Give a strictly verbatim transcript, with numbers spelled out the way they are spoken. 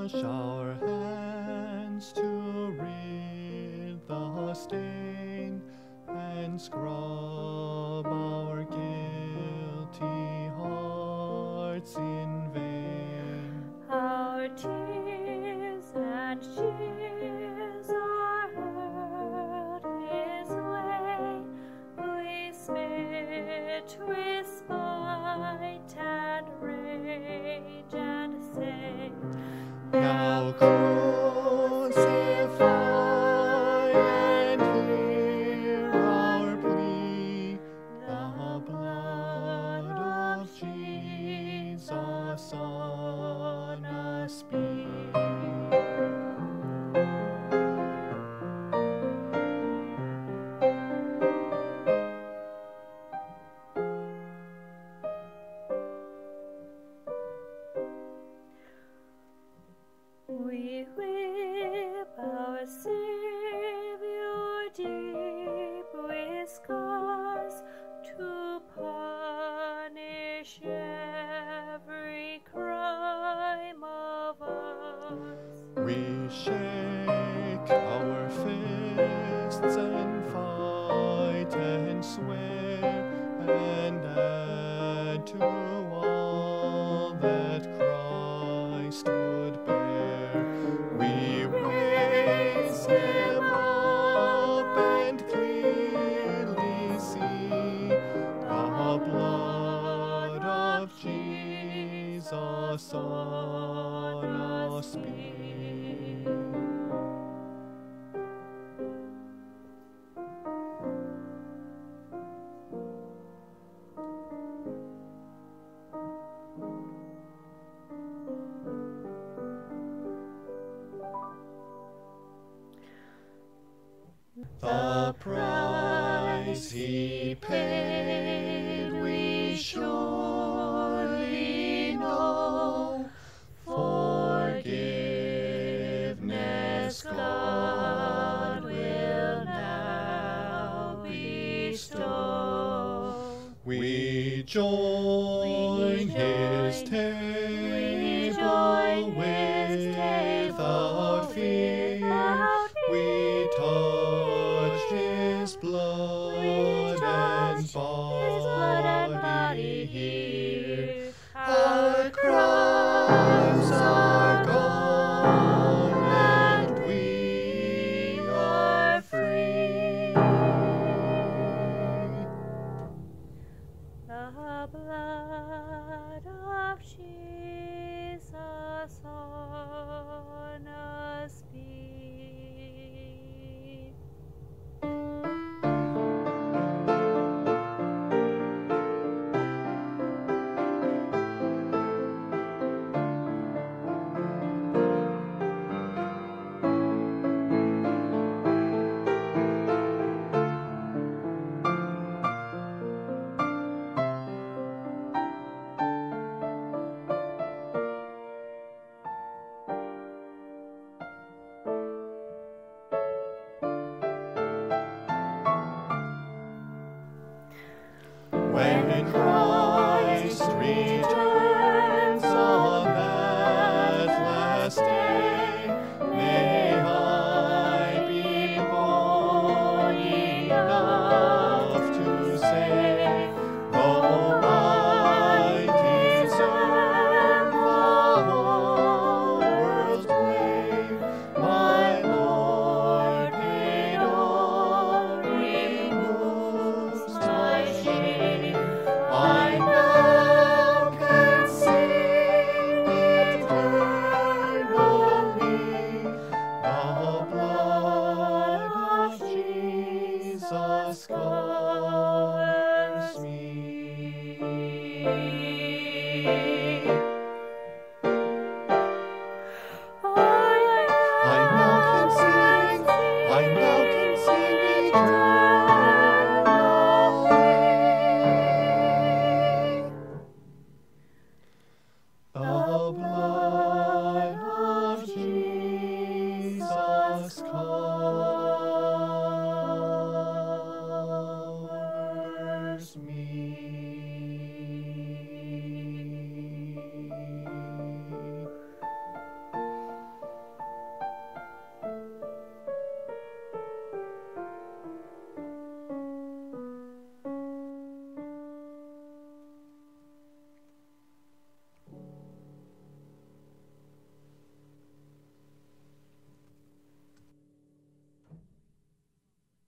wash our hands to rid the stain, and scrub our guilty hearts in vain. Our tears and cheers are heard His way. We smit with spite and rage and say, Now crucify and hear our plea. The blood of Jesus on us be. We whip our Savior deep with scars to punish every crime of ours. We shake our fists and fight and swear, and add to all that Christ would bear. We raise Him up and clearly see the blood of Jesus on us be. The price He paid we surely know. Forgiveness God will now bestow. We join His table without fear. We touch His blood and body here. Our crimes are gone and we are free. The blood of Jesus on us be. When Christ returns on that last day, may I be born enough to say, though I deserve the whole world's blame, my Lord paid all, removes my shame. I now can sing eternally, the blood of Jesus covers me.